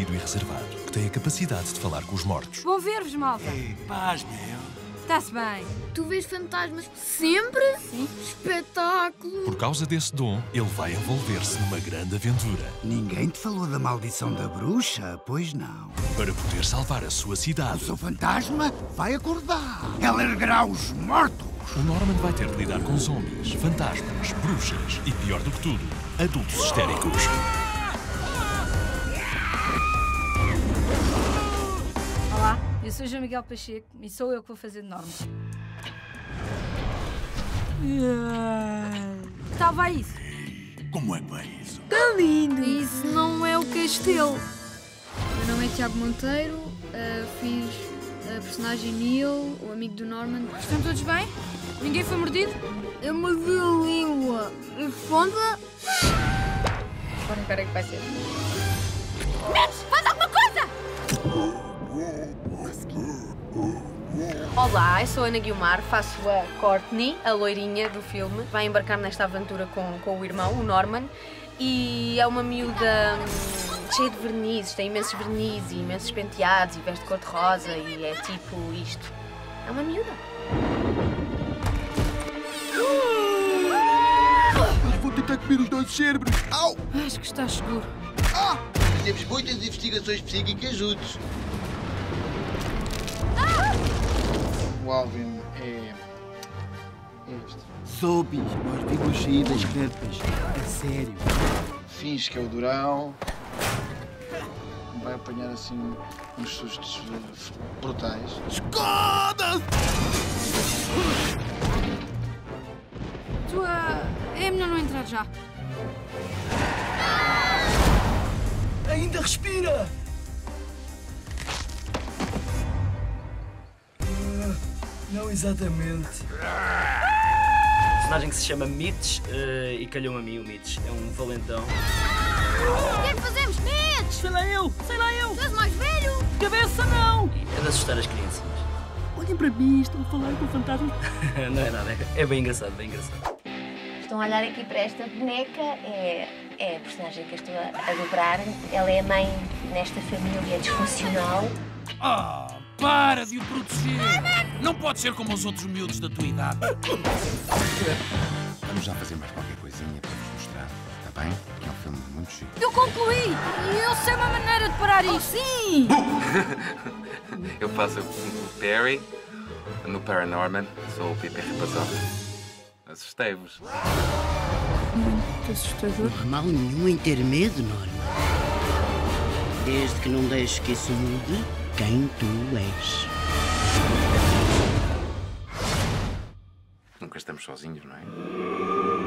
tímido e reservado, que tem a capacidade de falar com os mortos. Bom ver-vos, malta. Ei, paz, meu. Está-se bem. Tu vês fantasmas sempre? Sim. Espetáculo! Por causa desse dom, ele vai envolver-se numa grande aventura. Ninguém te falou da maldição da bruxa? Pois não. Para poder salvar a sua O cidade, seu fantasma vai acordar. Ela erguerá os mortos. o Norman vai ter de lidar com zombies, fantasmas, bruxas e, pior do que tudo, adultos histéricos. Olá, eu sou João Miguel Pacheco e sou eu que vou fazer de Norma. Que tal vai isso? Como é que vai isso? Está lindo! Isso não é o castelo. Meu nome é Tiago Monteiro, fiz a personagem Neil, o amigo do Norman. Estão todos bem? Ninguém foi mordido? Eu mordi a língua. Responda. Agora espera que vai ser. Olá, eu sou a Ana Guiomar, faço a Courtney, a loirinha do filme. Vai embarcar nesta aventura com o irmão, o Norman, e é uma miúda cheia de vernizes, tem imensos vernizes e imensos penteados e veste cor-de-rosa e é tipo isto. É uma miúda. Vou tentar comer os nossos cérebros. Au! Acho que estás seguro. Fizemos muitas investigações psíquicas juntos. O Alvin é este. Soube, nós vimos saídas rampas. A sério. Finge que é o Durão. Vai apanhar assim uns sustos brutais. Escoda-se! É melhor não entrar já. Ainda respira! Não exatamente. Personagem que se chama Mitch e calhou-me a mim o Mitch. É um valentão. O que é que fazemos? Mitch! Sei lá eu! Tu és mais velho? Cabeça não! É de assustar as criancinhas. Olhem para mim, estão a falar com fantasmas. Não é nada, é bem engraçado, bem engraçado. Estão a olhar aqui para esta boneca, é a personagem que eu estou a dobrar. Ela é a mãe nesta família disfuncional. Para de o proteger! Não pode ser como os outros miúdos da tua idade. Vamos já fazer mais qualquer coisinha para vos mostrar, está bem? Que é um filme muito chique. Eu concluí! E eu sei uma maneira de parar isso! Sim! Eu faço o Perry no Paranorman, sou o Pipi Repasão. Assustei-vos. Muito assustador. Não há mal nenhum em ter medo, Norma. Desde que não deixes que isso mude quem tu és. Nunca estamos sozinhos, não é?